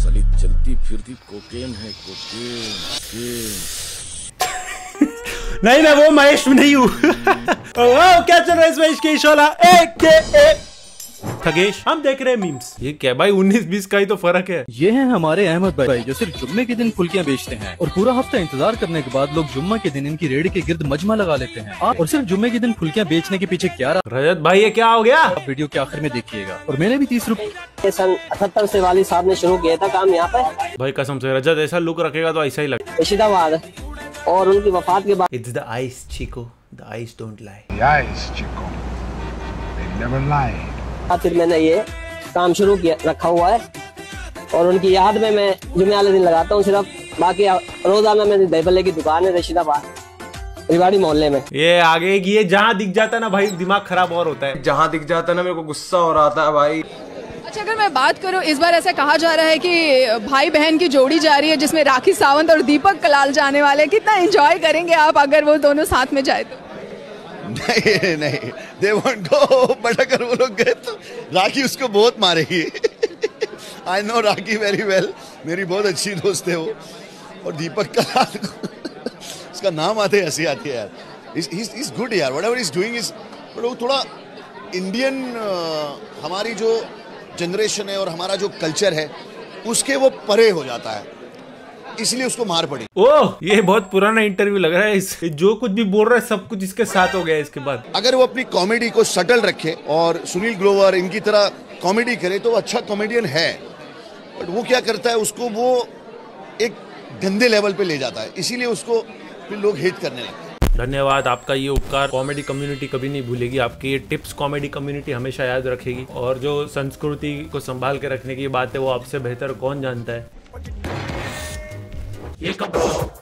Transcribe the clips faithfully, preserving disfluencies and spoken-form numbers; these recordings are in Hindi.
साली चलती फिरती कोकेन है, कोकेन नहीं मैं वो महेश नहीं हूँ। क्या चल रहा है इस महेश के शोला एक के एक खगेश। हम देख रहे हैं मीम्स। ये क्या भाई उन्नीस बीस का ही तो फर्क है। ये हैं हमारे अहमद भाई जो सिर्फ जुम्मे के दिन फुल्कियां बेचते हैं और पूरा हफ्ता इंतजार करने के बाद लोग जुम्मा के दिन इनकी रेडी के गिर्द मजमा लगा लेते हैं। और सिर्फ जुम्मे के दिन फुल्कियां बेचने के पीछे क्या रहा। रजत भाई ये क्या हो गया? आप वीडियो के आखिर में देखिएगा। और मैंने भी तीस रुपए सन अठहत्तर से वाली साहब ने शुरू किया था काम यहाँ पे। भाई कसम से रजत ऐसा लुक रखेगा तो ऐसा ही लगेगा। रशीदाबाद और उनकी वफात के बाद It's the eyes, Chico. The eyes don't lie. The eyes, Chico. They never lie. फिर मैंने ये काम शुरू किया रखा हुआ है और उनकी याद में मैं जुम्मे वाले दिन लगाता हूँ सिर्फ। बाकी रोजाना मेरी दही भल्ले की दुकान है रशीदाबाद रिवाड़ी मोहल्ले में। ये आगे ये जहाँ दिख जाता है ना भाई दिमाग खराब और होता है। जहाँ दिख जाता है ना मेरे को गुस्सा हो रहा था भाई। अच्छा अगर मैं बात करूं इस बार ऐसा कहा जा रहा है कि भाई बहन की जोड़ी जा रही है जिसमें राखी सावंत और दीपक कलाल जाने वाले। कितना एंजॉय करेंगे आप अगर वो दोनों साथ में जाए तो? नहीं नहीं दे वोंट गो, बट अगर वो लोग गए तो राखी उसको बहुत मारेगी। I know Rakhi very well, मेरी बहुत अच्छी दोस्त है वो। और दीपक कलाल उसका नाम आते हंसी आती है यार। इज गुड यार, whatever is doing is, but वो थोड़ा इंडियन uh, हमारी जो जनरेशन है और हमारा जो कल्चर है उसके वो परे हो जाता है, इसलिए उसको मार पड़ी। ओह ये बहुत पुराना इंटरव्यू लग रहा है। इस जो कुछ भी बोल रहा है सब कुछ इसके साथ हो गया इसके बाद। अगर वो अपनी कॉमेडी को सटल रखे और सुनील ग्रोवर इनकी तरह कॉमेडी करे तो वो अच्छा कॉमेडियन है। बट वो क्या करता है, उसको वो एक गंदे लेवल पे ले जाता है, इसीलिए उसको फिर लोग हेट करने लगते हैं। धन्यवाद, आपका ये उपकार कॉमेडी कम्युनिटी कभी नहीं भूलेगी। आपके ये टिप्स कॉमेडी कम्युनिटी हमेशा याद रखेगी। और जो संस्कृति को संभाल के रखने की बात है वो आपसे बेहतर कौन जानता है। ये कब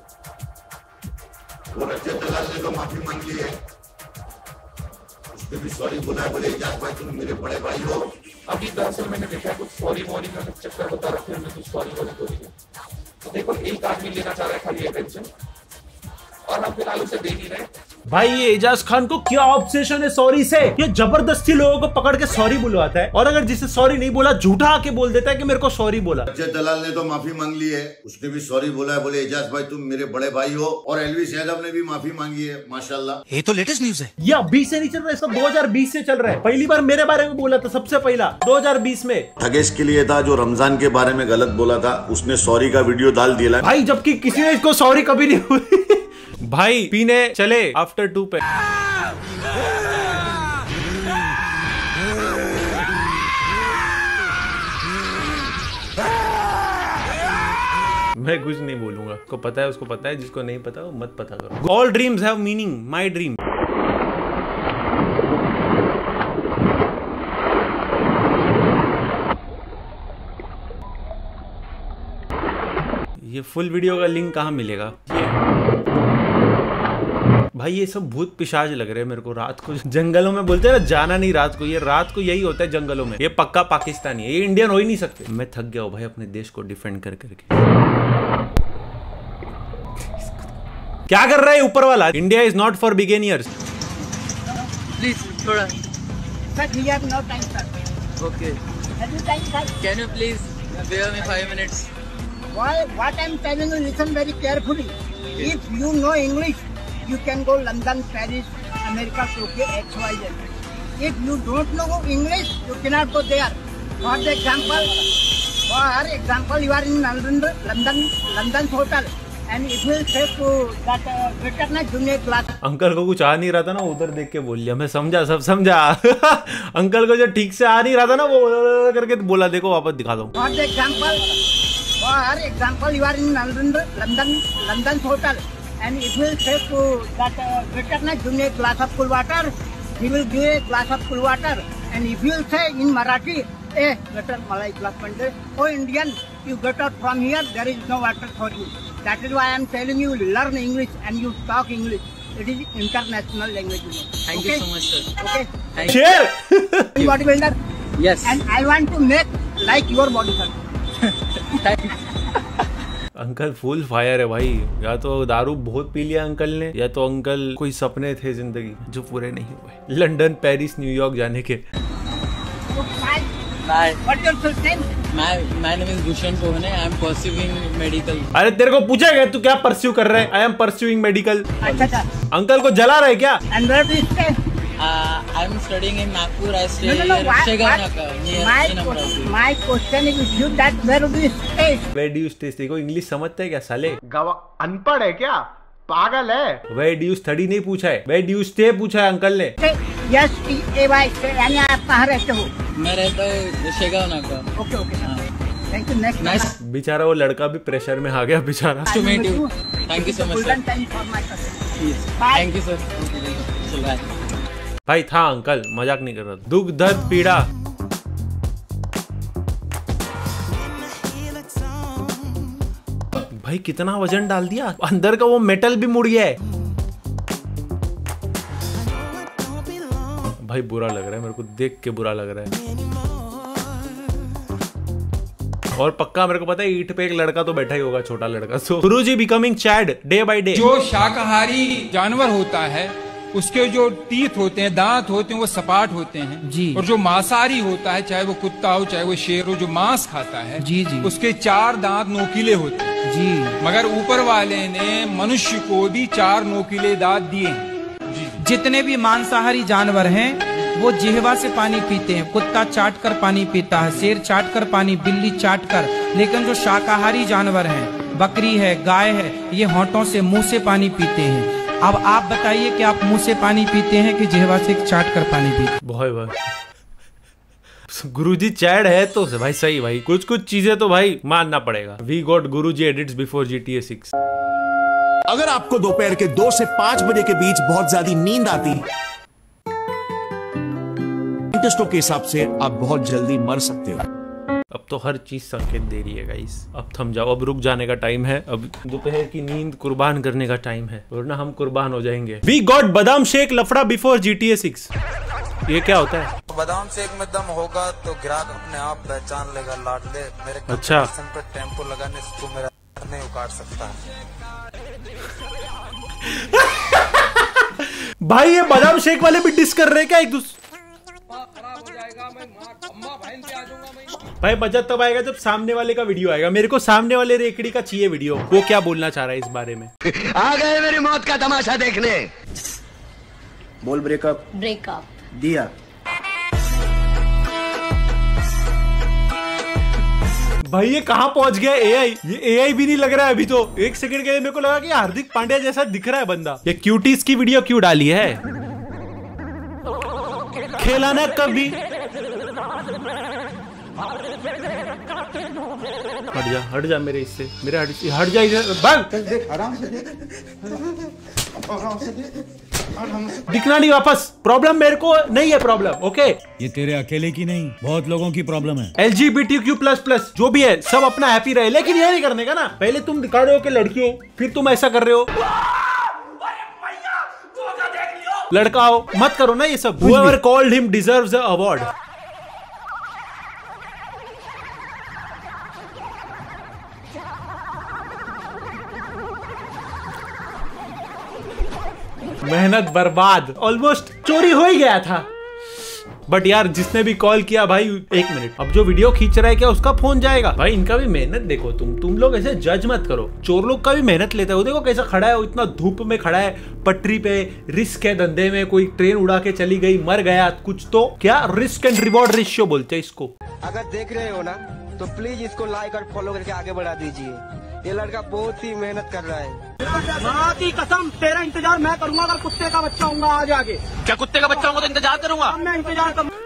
माफी मांग ली है, उसके भी सॉरी बोला, बोले इजाज भाई तुम मेरे बड़े भाई हो। अभी दरअसल मैंने देखा कुछ सॉरी वॉरी का चक्कर होता रहा, फिर मैं कुछ सॉरी वॉरी को तो देखो एक आदमी लेना चाह रहा है खाली अटेंशन और हम फिलहाल उसे दे नहीं रहे। भाई ये एजाज खान को क्या ऑब्सेशन है सॉरी से। ये जबरदस्ती लोगों को पकड़ के सॉरी बुलवाता है और अगर जिसे सॉरी नहीं बोला झूठा आके बोल देता है कि मेरे को सॉरी बोला। अजय दलाल ने तो माफी मांग ली है, उसने भी सॉरी बोला है, बोले एजाज भाई तुम मेरे बड़े भाई हो। और एलविस यादव ने भी माफी मांगी है, माशाल्लाह। ये तो लेटेस्ट न्यूज है। ये अभी से नहीं चल रहा है, सब दो हज़ार बीस से चल रहा है। पहली बार मेरे बारे में बोला था सबसे पहला दो हज़ार बीस में। ठगेश के लिए था जो रमजान के बारे में गलत बोला था, उसने सॉरी का वीडियो डाल दिया भाई, जबकि किसी ने इसको सॉरी कभी नहीं हुई। भाई पीने चले आफ्टर टू पे। मैं कुछ नहीं बोलूंगा, उसको पता है उसको पता है, जिसको नहीं पता वो मत पता करो। All dreams have meaning, my dream. ये फुल वीडियो का लिंक कहाँ मिलेगा? ये भाई ये सब भूत पिशाच लग रहे हैं मेरे को। रात को जंगलों में बोलते हैं ना जाना नहीं रात को, ये रात को यही होता है जंगलों में। ये पक्का पाकिस्तानी है, ये इंडियन हो ही नहीं सकते। मैं थक गया हूँ भाई अपने देश को डिफेंड कर करके। क्या कर रहा है ऊपर वाला? India is not for beginners. Please थोड़ा sir we have no time sir. Okay have you time sir? Can you please bear me five minutes? Why? What I'm telling you, listen very carefully. Okay. If you know English, you can go London, Paris, America, Tokyo, X Y Z. If you don't know English, you cannot go there. For example, for example, you are in London, London, London hotel, and it will say to that uh, waiter na junior class. Uncle को कुछ आ नहीं रहा था ना, उधर देख के बोल लिया। मैं समझा, सब समझा। अंकल को जो ठीक से आ नहीं रहा था ना वो करके बोला, देखो वापस दिखा दो। For example. For example, you are in London, London, London hotel, and it will say to that uh, waiter na give me a glass of cool water. He will give a glass of cool water, and if you will say in Marathi, "Eh, waiter, malai glass mande." Oh, Indian, you get out from here. There is no water for you. That is why I am telling you, learn English and you talk English. It is international language. You know. Thank okay? you so much, sir. Okay. Thank you. Bodybuilder. Yes. And I want to make like your body, sir. Uncle full fire है भाई। या तो दारू बहुत पी लिया अंकल ने, या तो अंकल कोई सपने थे जिंदगी जो पूरे नहीं हुए। लंदन, पेरिस, न्यूयॉर्क जाने के। Hi. What's your full name? My my name is Bhushan Kohane. I am pursuing medical. अरे तेरे को पूछा गया तू क्या परस्यू कर रहा है? I am pursuing medical. अच्छा अच्छा। अंकल को जला रहा है क्या? And where do you stay? Uh, I am studying in Nagpur. I stay No, no, no. in Why, Shegaonaka, near my, Chinamrao. my question is with you that where do you stay? Where do you stay? देखो इंग्लिश समझता है क्या साले? गवा अनपढ़ है क्या? पागल है। Where do you study नहीं पूछा है, Where do you stay पूछा है अंकल ने। Yes, T A Y stay. यानी आप कहाँ रहते हो? मैं रहता हूँ शेगाओनाका। Okay, okay. Thank you. Next. Nice. बेचारा वो लड़का भी प्रेशर में आ गया बेचारा। to meet you. Thank you so much, sir. Thank you for my question. Thank you, sir. चल bye. भाई था अंकल, मजाक नहीं कर रहा था। दुख दर्द पीड़ा भाई कितना वजन डाल दिया, अंदर का वो मेटल भी मुड़ गया है। भाई बुरा लग रहा है मेरे को, देख के बुरा लग रहा है। और पक्का मेरे को पता है ईंट पे एक लड़का तो बैठा ही होगा, छोटा लड़का। So Guruji becoming chad day by day. जो शाकाहारी जानवर होता है उसके जो टीथ होते हैं, दांत होते हैं, वो सपाट होते हैं जी। और जो मांसाहारी होता है, चाहे वो कुत्ता हो चाहे वो शेर हो, जो मांस खाता है जी जी, उसके चार दांत नोकीले होते हैं जी। मगर ऊपर वाले ने मनुष्य को भी चार नोकीले दांत दिए हैं जी। जितने भी मांसाहारी जानवर हैं वो जिह्वा से पानी पीते हैं। कुत्ता चाट कर पानी पीता है, शेर चाट कर पानी, बिल्ली चाट कर। लेकिन जो शाकाहारी जानवर हैं, बकरी है, गाय है, ये होंठों से, मुंह से पानी पीते हैं। अब आप बताइए कि आप मुंह से पानी पीते हैं कि जिह्वा से चाट कर पानी पीते हैं? भाई भाई गुरुजी चैड है तो भाई सही भाई, कुछ कुछ चीजें तो भाई मानना पड़ेगा। We got Guruji edits before G T A six. अगर आपको दोपहर के दो से पांच बजे के बीच बहुत ज्यादा नींद आती, साइंटिस्टों के हिसाब से आप बहुत जल्दी मर सकते हो। अब तो हर चीज संकेत दे रही है गाइस। अब थम जाओ, अब रुक जाने का टाइम है। अब दोपहर की नींद कुर्बान करने का टाइम है, वरना हम कुर्बान हो जाएंगे। We got badam shake lafda before G T A six. ये क्या होता है? बादाम शेक में दम होगा तो ग्राहक अपने आप पहचान लेगा लाडले। मेरे अच्छा पे टेम्पो लगाने से तू मेरा नहीं उखाड़ सकता। भाई ये बादाम शेक वाले भी डिस कर रहे हैं क्या एक दूसरे? भाई मजा तब आएगा जब सामने वाले का वीडियो आएगा। मेरे को सामने वाले रेकड़ी का चाहिए वीडियो, वो क्या बोलना चाह रहा है इस बारे में। आ गए मेरी मौत का तमाशा देखने। बोल ब्रेकअप। ब्रेकअप दिया। भाई ये कहाँ पहुंच गया एआई? ये एआई भी नहीं लग रहा है अभी तो। एक सेकंड के लिए मेरे को लगा कि हार्दिक पांड्या जैसा दिख रहा है बंदा। ये क्यूटीज की वीडियो क्यों डाली है? खेला ना कभी। हट जा हट जा मेरे इससे, मेरे हट, हट जा इधर, भाग। आराम से देख, आराम से देख। दिखना नहीं वापस। प्रॉब्लम मेरे को नहीं है प्रॉब्लम, ओके? ये तेरे अकेले की नहीं, बहुत लोगों की प्रॉब्लम है। L G B T Q plus plus जो भी है सब अपना हैप्पी रहे, लेकिन ये नहीं करने का ना। पहले तुम दिखा रहे हो कि लड़की हो, फिर तुम ऐसा कर रहे हो। लड़का हो मत करो ना ये सब। Whoever called him deserves the award. मेहनत बर्बाद, ऑलमोस्ट चोरी हो ही गया था। बट यार जिसने भी कॉल किया भाई, एक मिनट, अब जो वीडियो खींच रहा है क्या उसका फोन जाएगा? भाई इनका भी मेहनत देखो। तुम तुम लोग ऐसे जज मत करो। चोर लोग का भी मेहनत लेता है। वो देखो कैसा खड़ा है, वो इतना धूप में खड़ा है पटरी पे। रिस्क है धंधे में, कोई ट्रेन उड़ा के चली गई, मर गया कुछ तो क्या, रिस्क एंड रिवॉर्ड रेशियो बोलते हैं इसको। अगर देख रहे हो ना तो प्लीज इसको लाइक और फॉलो करके आगे बढ़ा दीजिए। ये लड़का बहुत ही मेहनत कर रहा है। माँ की कसम तेरा इंतजार मैं करूंगा। अगर कुत्ते का बच्चा होगा आज आगे। क्या कुत्ते का बच्चा होगा तो इंतजार करूंगा? मैं इंतजार करूंगा।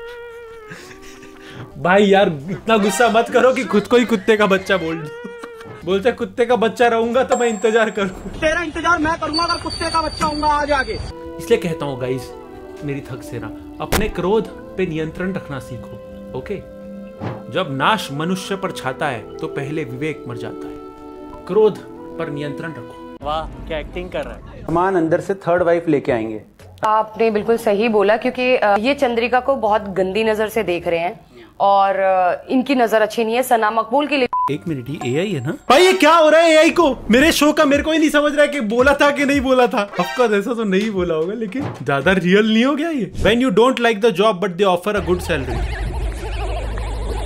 भाई यार इतना गुस्सा मत करो कि खुद को ही कुत्ते का बच्चा बोल दो। बोलते कुत्ते का बच्चा रहूंगा तो मैं इंतजार करूँ। तेरा इंतजार मैं करूंगा अगर कुत्ते का बच्चा होगा आज आगे। इसलिए कहता हूँ गाइस, मेरी थक से ना, अपने क्रोध पे नियंत्रण रखना सीखो, ओके? जब नाश मनुष्य पर छाता है तो पहले विवेक मर जाता है। क्रोध पर नियंत्रण रखो। वाह क्या एक्टिंग कर रहा है। सामान अंदर से थर्ड वाइफ लेके आएंगे। आपने बिल्कुल सही बोला, क्योंकि ये चंद्रिका को बहुत गंदी नजर से देख रहे हैं और इनकी नजर अच्छी नहीं है सना मकबूल के लिए। एक मिनट, ये एआई है ना? भाई ये क्या हो रहा है एआई को? मेरे शो का मेरे को ही नहीं समझ रहा है कि बोला था कि नहीं बोला था। ऑफकोर्स ऐसा तो नहीं बोला होगा, लेकिन ज्यादा रियल नहीं हो गया ये? When you don't like the job but they offer a good salary.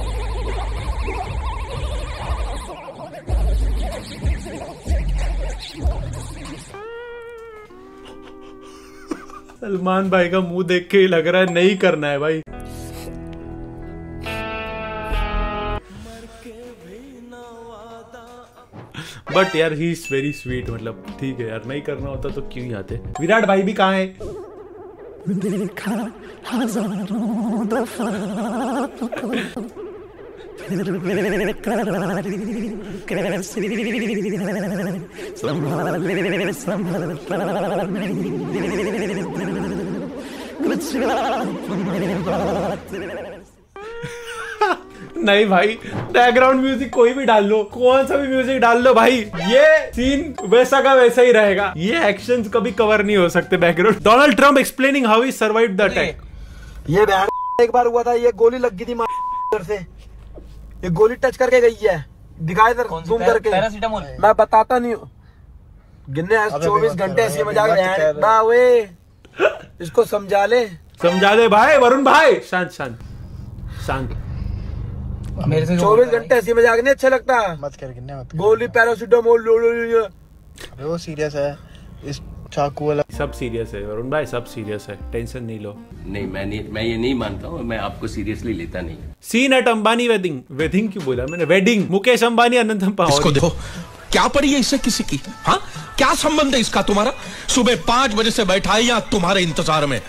Salman भाई का मुंह देख के ही लग रहा है नहीं करना है भाई। बट यार ही इज वेरी स्वीट, मतलब ठीक है यार, नहीं करना होता तो क्यों ही आते। विराट भाई भी कहाँ है? नहीं भाई, बैकग्राउंड म्यूजिक कोई भी डाल लो, कौन सा भी म्यूजिक डाल लो भाई, ये सीन वैसा का वैसा ही रहेगा। ये एक्शंस कभी कवर नहीं हो सकते background. Donald Trump explaining how he survived the attack. ये एक बार हुआ था, ये गोली लग गई थी मार से, ये गोली टच करके गई है, दिखाए इधर जूम करके। पैरासीटामोल मैं बताता नहीं हूँ, गिनने चौबीस घंटे ऐसे मजाक वे, इसको समझा ले समझा ले भाई। वरुण भाई शांत शांत शांत, मेरे से चौबीस घंटे ऐसी मजाक नहीं अच्छा लगता। मत कर गिनने मत। गोली पैरासीटामोल लो लो लो। अबे वो सीरियस है, इस चाकू वाला सब सीरियस है वरुण भाई, सब सीरियस है, टेंशन नहीं लो। नहीं मैं नहीं, मैं ये नहीं मानता हूँ, मैं आपको सीरियसली लेता नहीं। Scene at Ambani wedding, wedding क्यों बोला मैंने, वेडिंग, मुकेश अंबानी अनंत अंबानी। इसको देखो क्या पड़ी है इससे किसी की, हाँ क्या संबंध है इसका तुम्हारा? सुबह पांच बजे से बैठा है यहाँ तुम्हारे इंतजार में।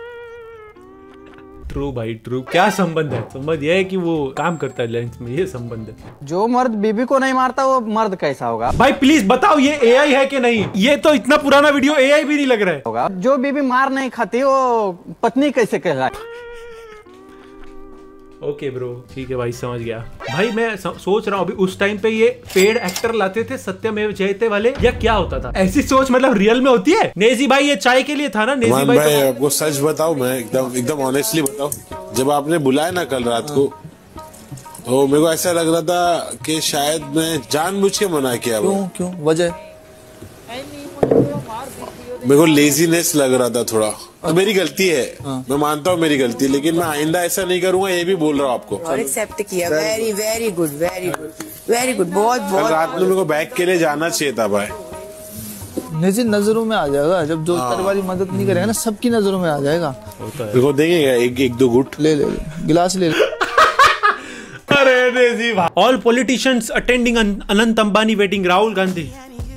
ट्रू भाई ट्रू, क्या संबंध है? संबंध यह है कि वो काम करता है लंच में, ये संबंध है। जो मर्द बीबी को नहीं मारता वो मर्द कैसा होगा? भाई प्लीज बताओ ये एआई है कि नहीं? ये तो इतना पुराना वीडियो एआई भी नहीं लग रहा है। होगा। जो बीबी मार नहीं खाती वो पत्नी कैसे कहलाए? ओके ब्रो, ठीक है भाई, समझ गया भाई। मैं सोच रहा हूँ अभी उस टाइम पे ये पेड एक्टर लाते थे सत्यमेव जयते वाले, या क्या होता था? ऐसी सोच मतलब रियल में होती है? नेजी भाई ये चाय के लिए था ना? नेजी भाई, भाई तो... आपको सच बताऊं, मैं एकदम एकदम ऑनेस्टली बताऊं, जब आपने बुलाया ना कल रात को, तो मेरे को ऐसा लग रहा था कि शायद मैं जानबूझ के मना किया। क्यों क्यों वजह? मेरे को लेजीनेस लग रहा था थोड़ा, तो मेरी गलती है, मैं मानता हूँ मेरी गलती, लेकिन मैं आइंदा ऐसा नहीं करूंगा, ये भी बोल रहा हूँ आपको। और एक्सेप्ट किया, very very good very good very good, बहुत बहुत। रात में मेरे को बैग के लिए जाना चाहिए था भाई। निजी नजरों में आ जाएगा, जब जो वाली मदद नहीं करेगा ना, सबकी नजरों में आ जाएगा। मेरे को देंगे एक एक दो गुट, ले ले गिलास ले ले। अरे नेजी भाई, all politicians attending Anant Ambani wedding, Rahul Gandhi.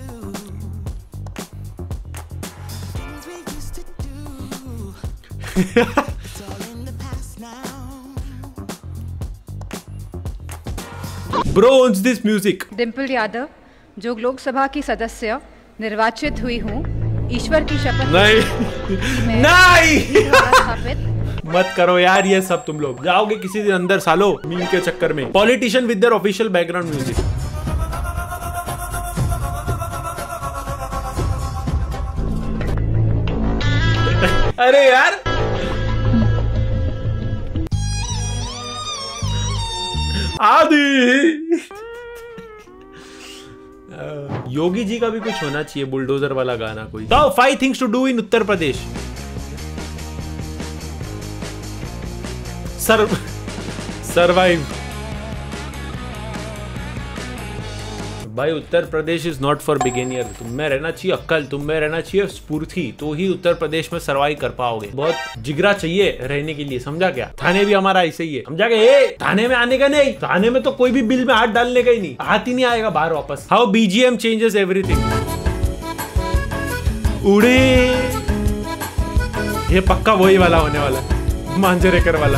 Bro owns this music. Dimple Yadav, जो लोकसभा की सदस्य निर्वाचित हुई हूँ, ईश्वर की शपथ नहीं नहीं मत करो यार ये सब, तुम लोग जाओगे किसी दिन अंदर सालो मीम के चक्कर में। Politician with their official background music. अरे यार आदि योगी जी का भी कुछ होना चाहिए, बुलडोजर वाला गाना कोई। तो five things to do in Uttar Pradesh. Sir survive भाई। Uttar Pradesh is not for beginner. तुम में रहना चाहिए अक्ल, तुम में रहना चाहिए स्फूर्ति, तो ही उत्तर प्रदेश में सर्वाइव कर पाओगे। बहुत जिगरा चाहिए रहने के लिए, समझा क्या? थाने भी हमारा ऐसे ही है, समझा क्या? ए, थाने में आने का नहीं, थाने में तो कोई भी बिल में हाथ डालने का ही नहीं, हाथ ही नहीं आएगा बाहर वापस। How BGM changes everything. उड़े, ये पक्का वही वाला होने वाला, मांजरेकर वाला।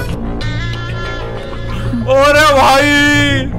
अरे भाई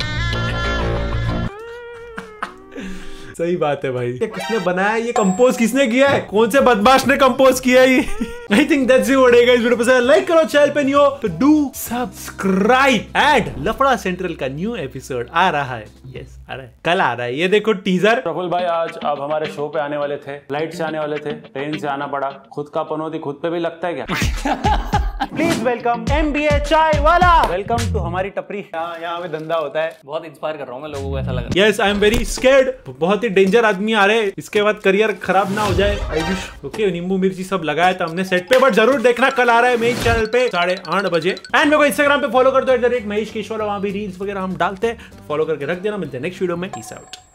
सही बात है भाई। ये किसने बनाया, ये कंपोज किसने किया है? कौन से बदमाश ने कंपोज किया है ये? I think that's it. Guys video पसंद लाइक करो, चैनल पे न्यू हो तो do subscribe. And Lafda central का न्यू एपिसोड आ रहा है, यस आ रहा है, कल आ रहा है। ये देखो टीजर। प्रफुल भाई आज आप हमारे शो पे आने वाले थे, फ्लाइट से आने वाले थे, ट्रेन से आना पड़ा। खुद का पनौती खुद पे भी लगता है क्या? प्लीज वेलकम एमबीए चाय वाला, वेलकम टू हमारी टपरी। यहाँ यहाँ पे धंधा होता है। बहुत इंस्पायर कर रहा हूँ मैं लोगों को, ऐसा लग रहा है। Yes I am very scared, बहुत ही डेंजर आदमी आ रहे हैं, इसके बाद करियर खराब ना हो जाए। I wish. ओके नींबू मिर्ची सब लगाया था हमने सेट पे, बट जरूर देखना कल आ रहा है मेरे चैनल पे साढ़े आठ बजे। एंड मेरे को इंस्टाग्राम पे फॉलो कर दो at the rate Mahesh Keshwar, वहां भी रील्स वगैरह हम डालते हैं, तो फॉलो करके रख देना। मिलते हैं नेक्स्ट वीडियो में, पीस आउट।